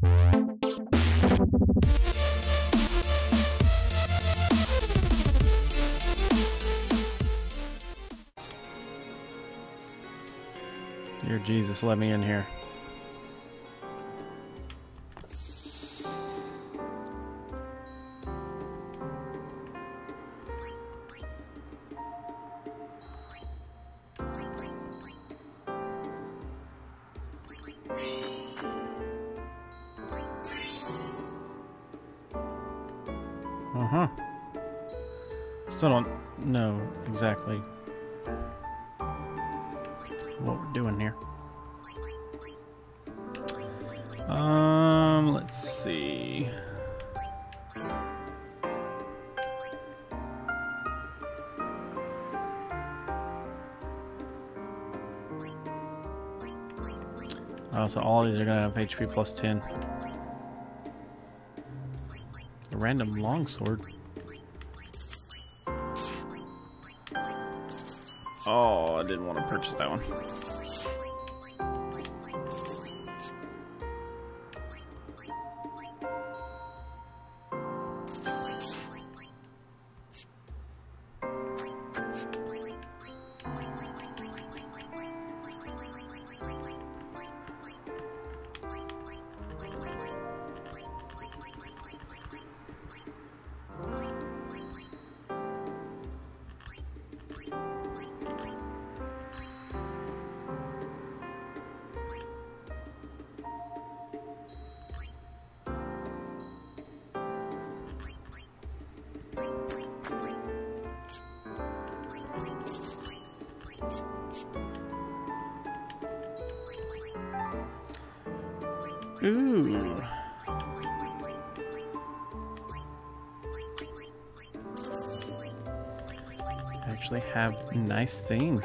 Dear Jesus, let me in here. Still don't know exactly what we're doing here. Let's see. Oh, so all these are gonna have HP plus 10. A random longsword. Oh, I didn't want to purchase that one. Ooh. Actually have nice things.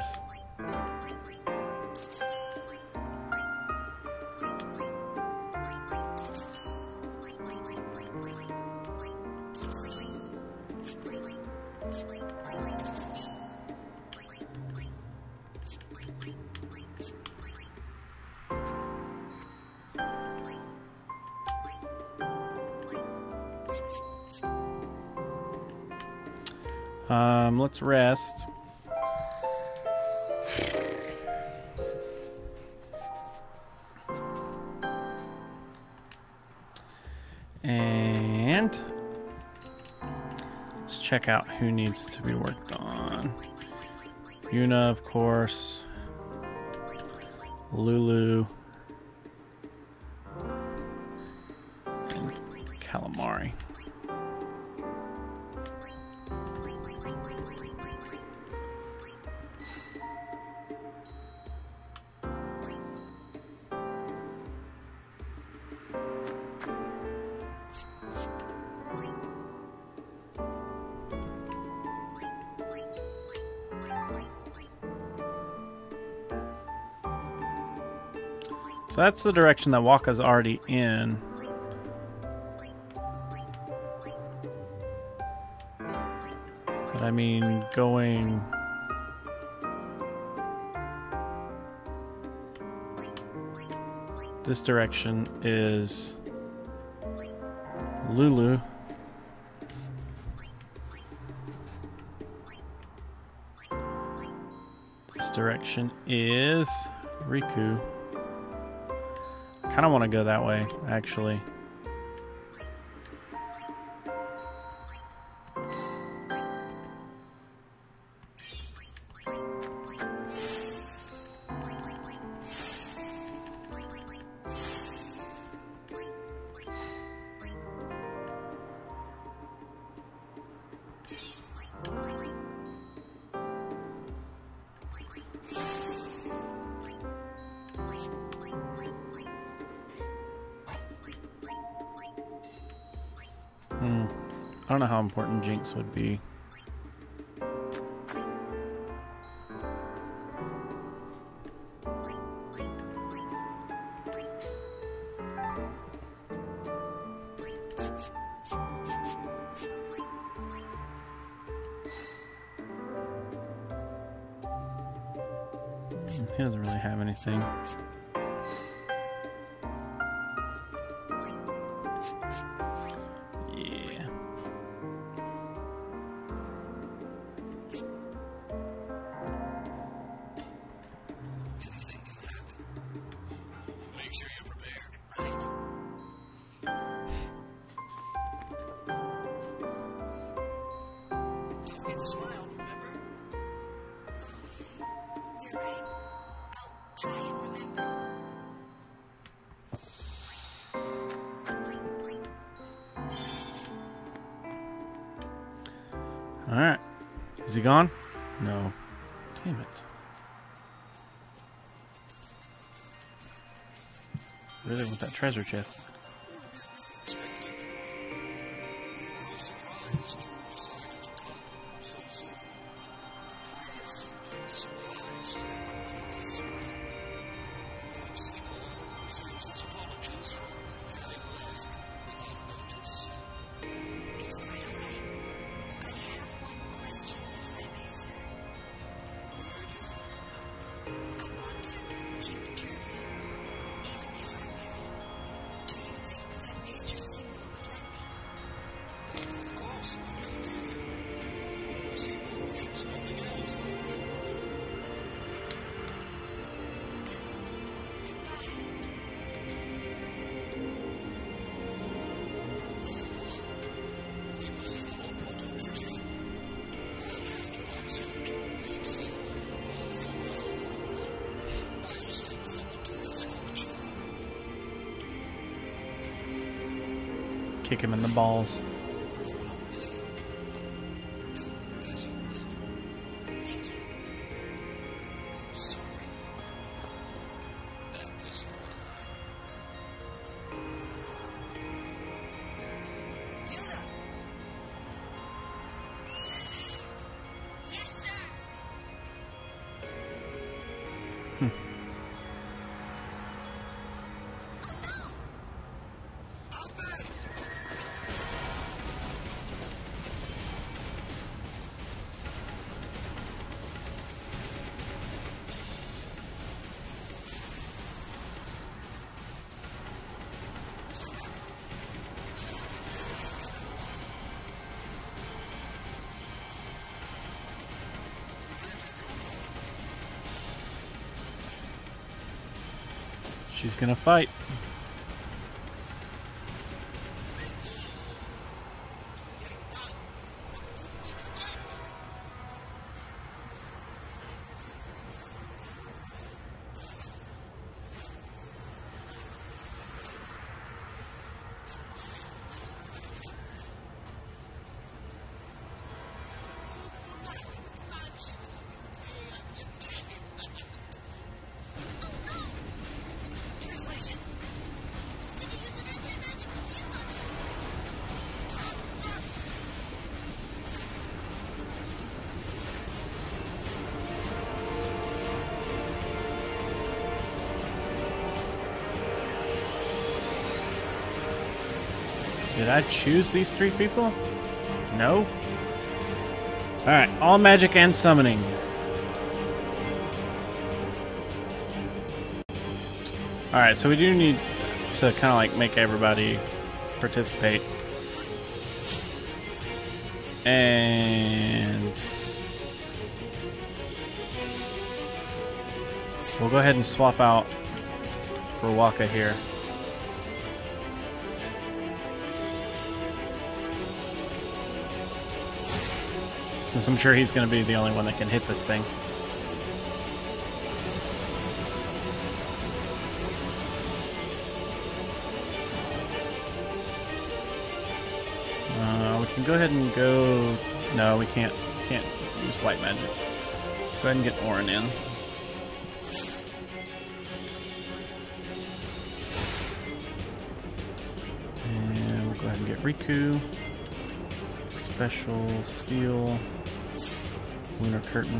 Let's rest. And let's check out who needs to be worked on. Yuna, of course. Lulu. And Calamari. So that's the direction that Waka's already in. But I mean, going... this direction is Lulu. This direction is Riku. I kind of want to go that way, actually. I don't know how important Jinx would be. He doesn't really have anything. Yeah. Make sure you're prepared, right? Don't forget to smile, remember? You're right. I'll try and remember. Alright. Is he gone? No. Damn it. Really want that treasure chest. It's quite all right. I have one question, if I may, sir. I want to keep journeying, even if I'm married. Do you think that Maester Signal would let me? Of course, my lady. Lord Seymour wishes nothing else than Goodbye. we must follow modern tradition. I'll have to ask you to wait here whilst I'm out. I'll send someone to escort you. Kick him in the balls. As you will. Thank you. Sorry. That was your Yuna! Yes, sir. I'll bet! She's gonna fight. Translation. He's going to use an anti-magical field on us. Did I choose these three people? No? Alright, all magic and summoning. Alright, so we do need to kind of like make everybody participate. And we'll go ahead and swap out for Waka here. Since I'm sure he's going to be the only one that can hit this thing. We can go ahead and go... No, we can't use white magic. Let's go ahead and get Orin in. And we'll go ahead and get Riku. Special Steel. Lunar Curtain.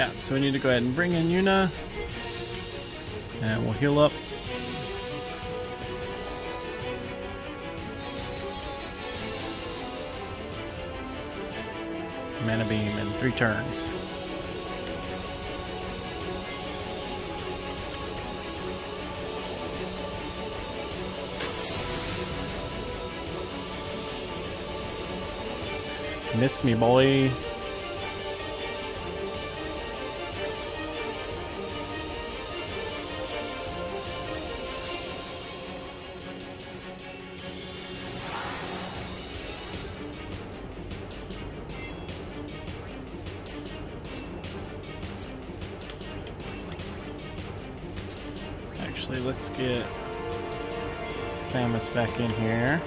Yeah, so we need to go ahead and bring in Yuna. And we'll heal up. Mana beam in 3 turns. Miss me, boy. Actually, let's get Famous back in here.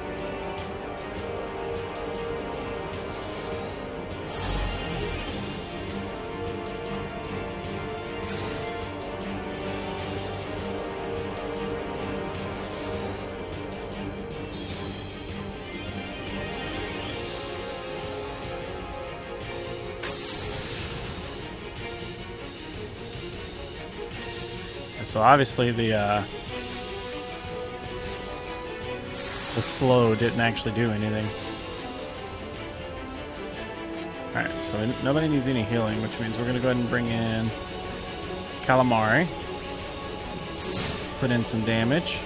So obviously the slow didn't actually do anything. Alright, so nobody needs any healing, which means we're going to go ahead and bring in Calamari. Put in some damage.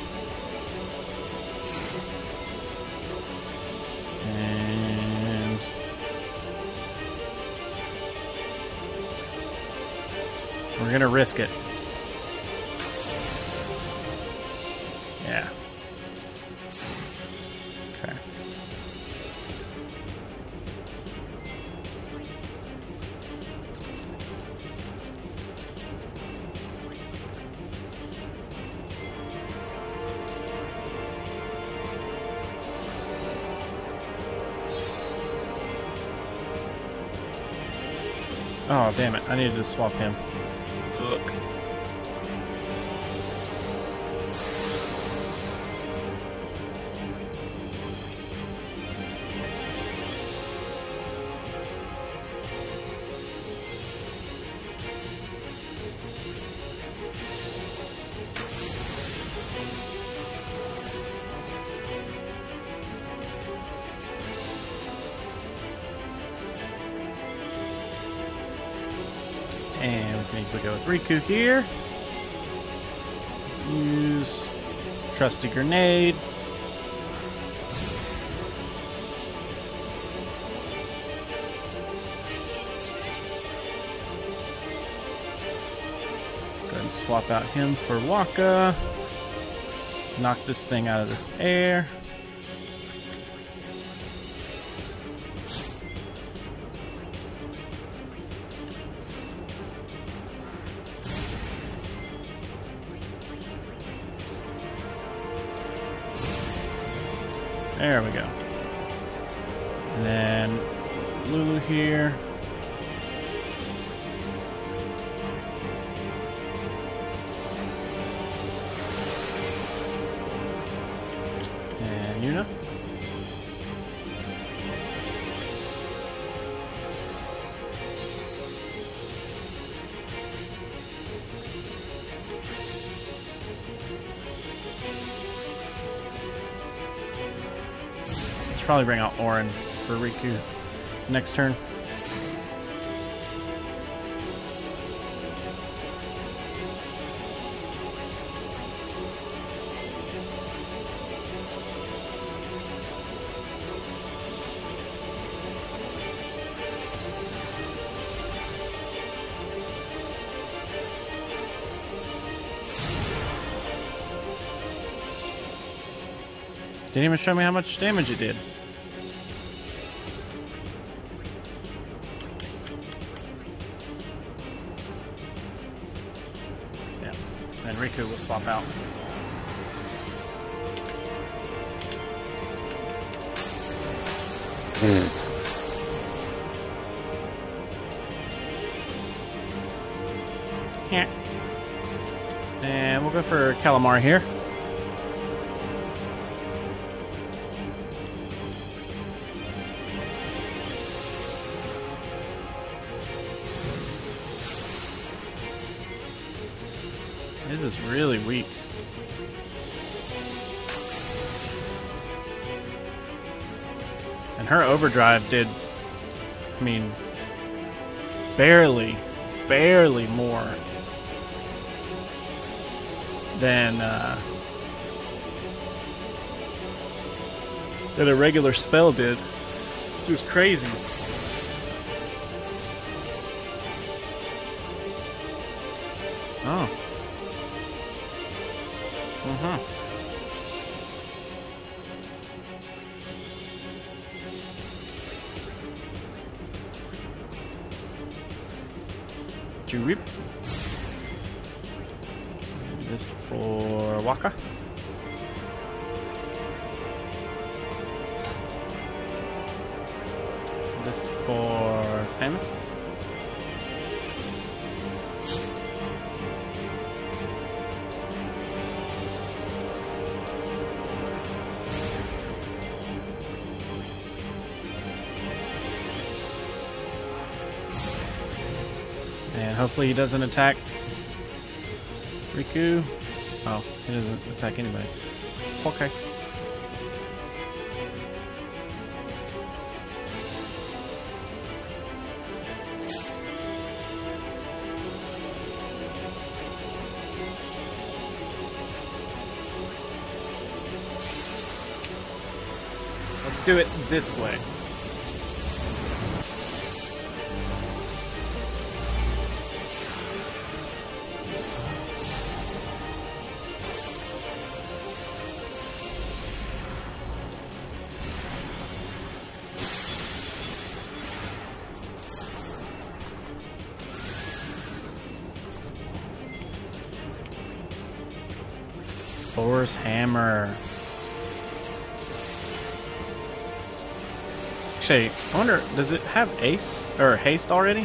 And we're going to risk it. Yeah. Okay. Oh, damn it. I needed to swap him. Fuck. And we can easily go with Riku here. Use Trusty Grenade. Go ahead and swap out him for Waka. Knock this thing out of the air. There we go. And then Lulu here. And Yuna. Probably bring out Orin for Riku next turn. Didn't even show me how much damage it did. Yeah, and Riku will swap out. Yeah. And we'll go for Calamari here. His is really weak. And her overdrive did, I mean, barely more than a regular spell did. Which was crazy. Oh. Uh-huh. Juwip. This for Waka. This for Famous. And hopefully he doesn't attack Riku. Oh, he doesn't attack anybody. Okay. Let's do it this way. Thor's hammer. Actually, I wonder, does it have ace or haste already?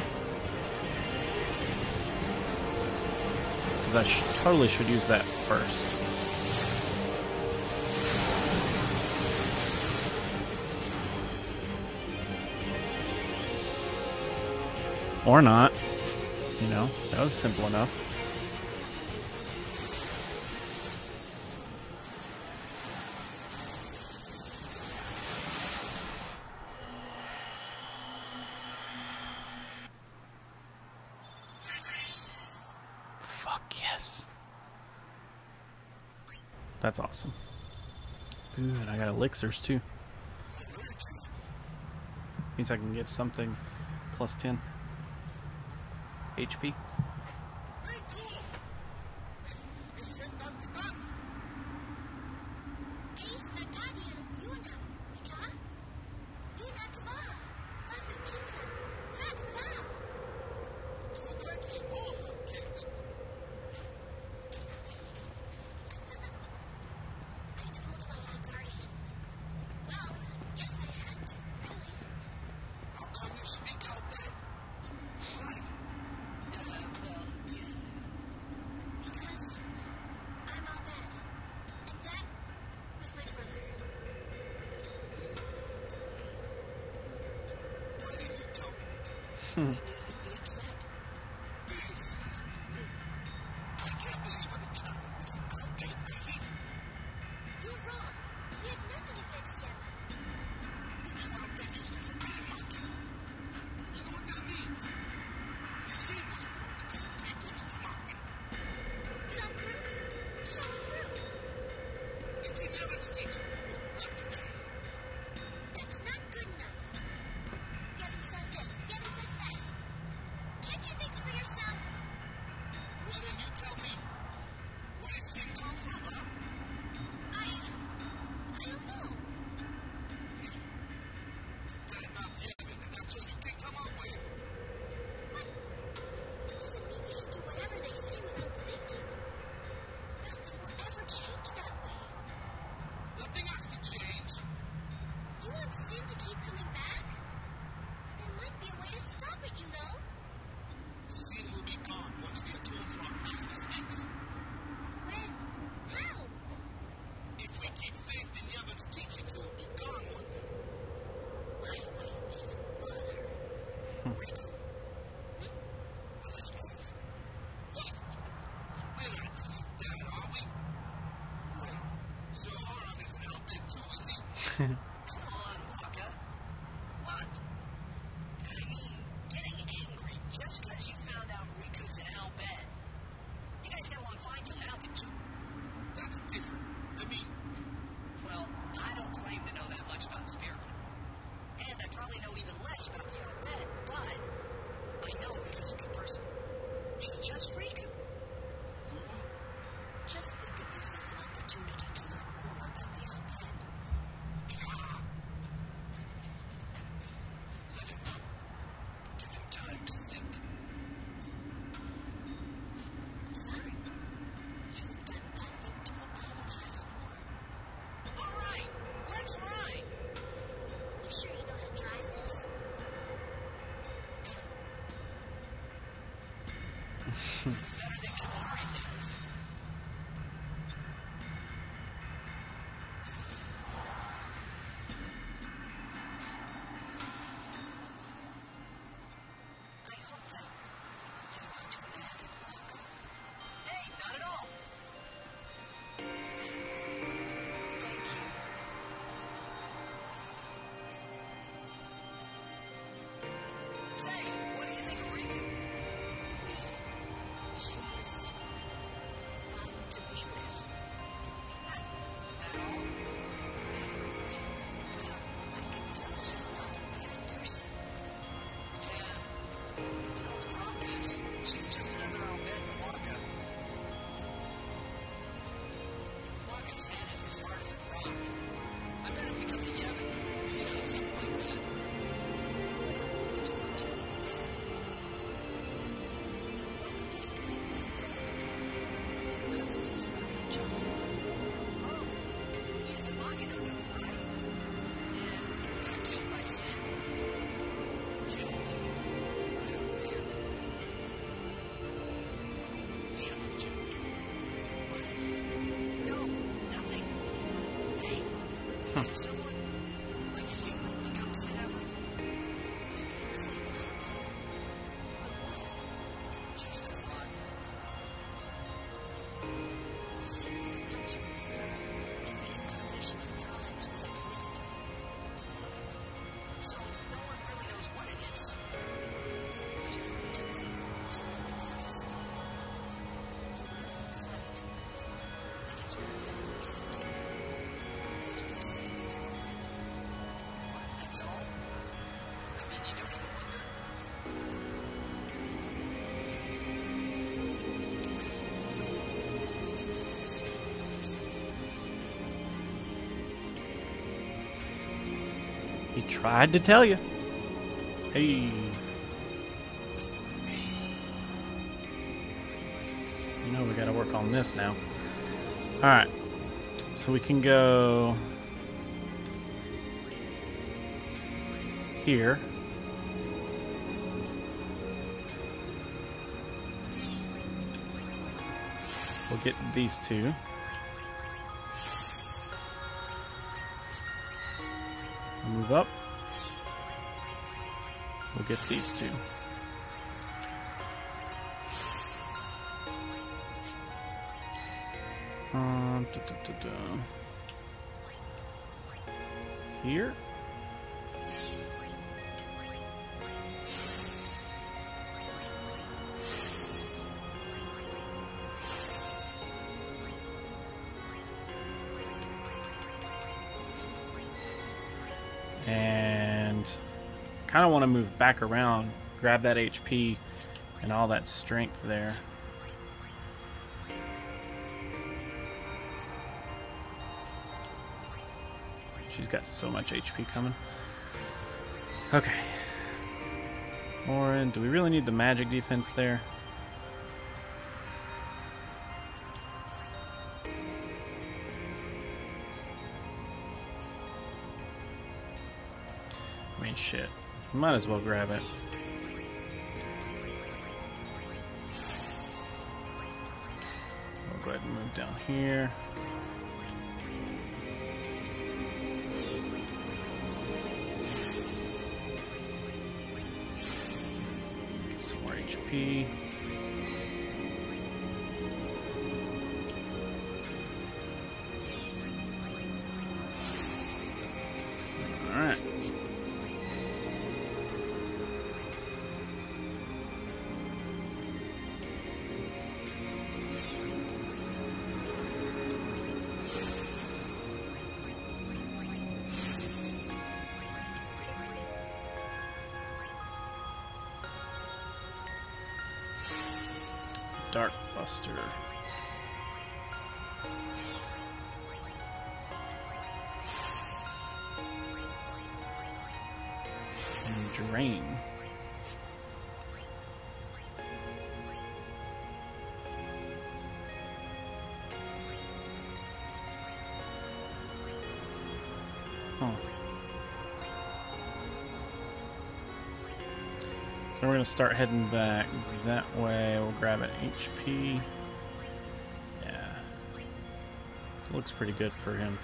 Because I totally should use that first. Or not. You know, that was simple enough. Yes. That's awesome. Ooh, and I got elixirs too. Means I can give something plus 10 HP. Riku. Will this move? Yes. We're not losing Come on, Waka. What? I mean, getting angry just because you found out Riku's in Al bed. You guys get along fine till now, didn't you? That's different. I mean, Well, I don't claim to know that much about Spirit. And I probably know even less about the Al bed, but I know Riku's a good person. She's just Riku. Just think of this as an opportunity to learn more about the Alped. let him know. Give him time to think. Sorry. You've done nothing to apologize for. All right, let's ride. You sure you know how to drive this? Better than Kamari does. I hope that you're not too mad at Waka. Hey, not at all. Thank you. Say, what do you think of Riku? She's fun to be with. At all? Well, I can tell she's not a bad person. Yeah. You know what the problem is? She's just another old bed to Waka. Waka's head is as hard as a rock. I bet it's because of Yevon, or, you know, something like that. Well, there's more to it than that. Waka doesn't like the Alped because of his brother Jumbo. Oh, he used to mock it on him, right? And got killed by Sin. Killed him. Oh, man. Damn it, Jake. What? No, nothing. Hey, can someone, like a human, become Sin ever? I can't say that I know. But why? Just a thought. Sin is the punishment for and the incarnation of crimes we have committed. So no one really knows what it is. There's no way to know, so no one asks. The will fight. That is really all we can do. There's no sense more than that. That's all? I mean, you don't even wonder? You do go in a world where there is no sin, like you say. He tried to tell you. Hey. You know we gotta work on this now. Alright. So we can go here. We'll get these two. Move up. We'll get these two. Here. And kind of want to move back around, grab that HP and all that strength there. She's got so much HP coming. Okay. Orin, do we really need the magic defense there? I mean, shit. Might as well grab it. We'll go ahead and move down here. Get some more HP. Alright. Dark Buster. And Drain. Huh. So we're going to start heading back that way. We'll grab an HP. Yeah. Looks pretty good for him.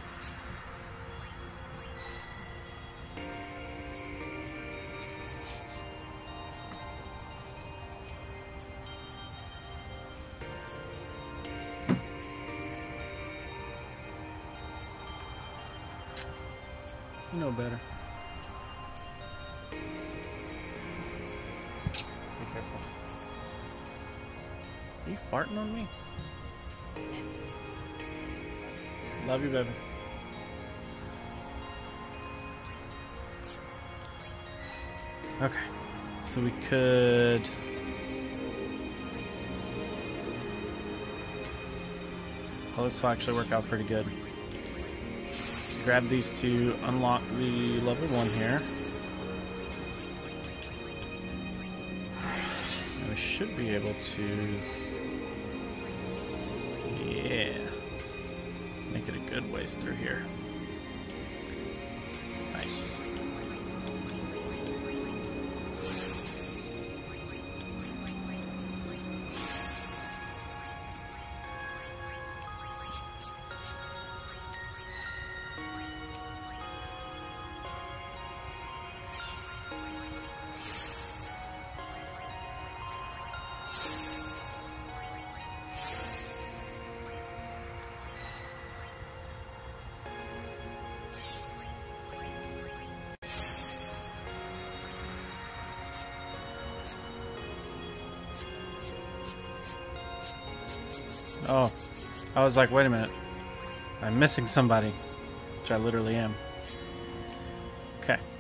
You know better. Be careful. Are you farting on me? Love you, baby. Okay. So we could... Well, this will actually work out pretty good. Grab these two, unlock the level 1 here. And we should be able to... Yeah. Make it a good ways through here. Nice. Oh, I was like, wait a minute. I'm missing somebody, which I literally am. Okay.